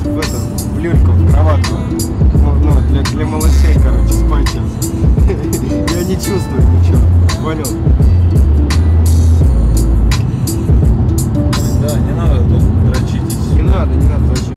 в это, в люльку, в кроватку. Ну, для малышей, короче, спать сейчас. Я не чувствую ничего, понял? Да, не надо дрочить. Не надо, зачем?